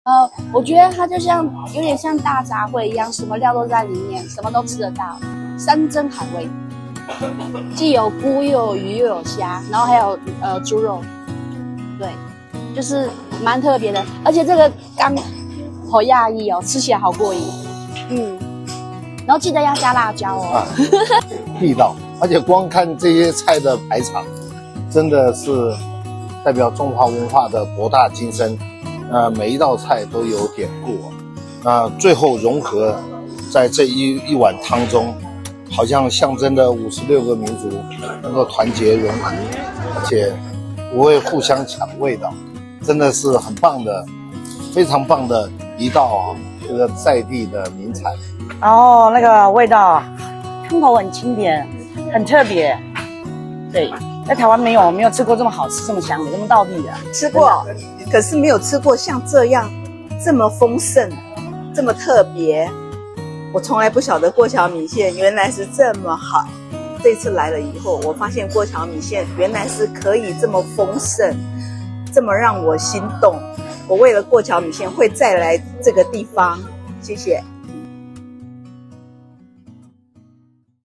我觉得它就像有点像大杂烩一样，什么料都在里面，什么都吃得到。山珍海味，既有菇又有鱼又有虾，然后还有猪肉，对，就是蛮特别的。而且这个刚好亚裔哦，吃起来好过瘾。然后记得要加辣椒哦。 地道，而且光看这些菜的排场，真的是代表中华文化的博大精深。每一道菜都有典故，最后融合在这一碗汤中，好像象征的56个民族能够团结融合，而且不会互相抢味道，真的是很棒的，非常棒的一道这个在地的名产。 哦，那个味道，汤头很清甜，很特别。对，在台湾没有吃过这么好吃、这么香的、这么道地的。 吃过，可是没有吃过像这样这么丰盛、这么特别。我从来不晓得过桥米线原来是这么好。这次来了以后，我发现过桥米线原来是可以这么丰盛，这么让我心动。我为了过桥米线会再来这个地方。谢谢。